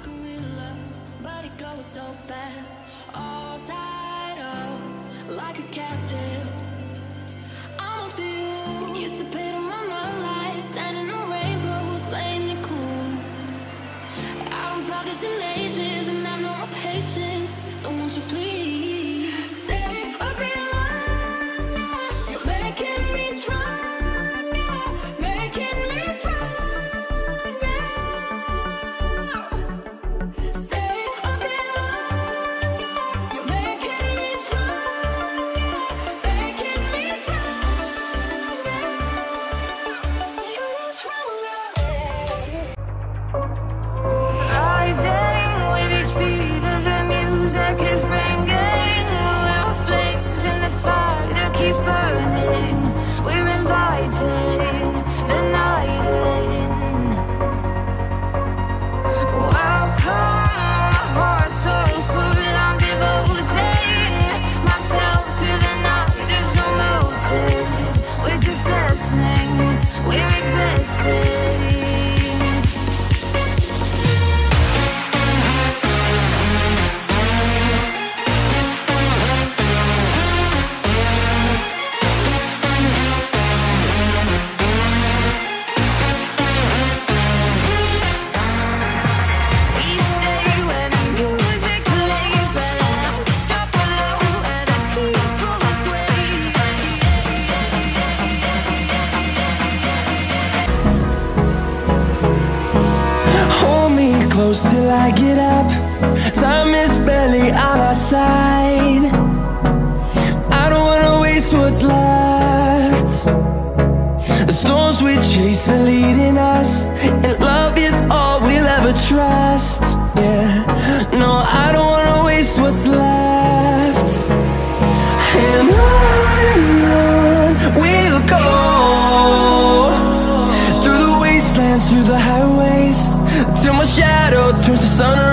gorilla, but it goes so fast. All tied up like a captive. I'm on to you. We used to pay to run our lives, standing on rainbows, playing it cool. I don't felt this in ages, and I've no more patience. So won't you please stay a bit longer? You're making me stronger, making me stronger. Stay a bit longer. You're making me stronger, making me stronger. You're stronger. Rising with each beat of the music is bringing real flames in the fire that keeps burning. We're inviting the night in. Welcome, my heart so full. I'm devoting myself to the night. There's no motive. We're just listening. We're existing. We stay when the music plays, but let's drop below where the people sway. Hold me close till I get up. Time is barely on our side. I don't wanna waste what's left. The storms we chase are leading us, and love is all we'll ever trust. Yeah, no, I don't wanna waste what's left. And on we'll go, through the wastelands, through the highways, till my shadow turns to sun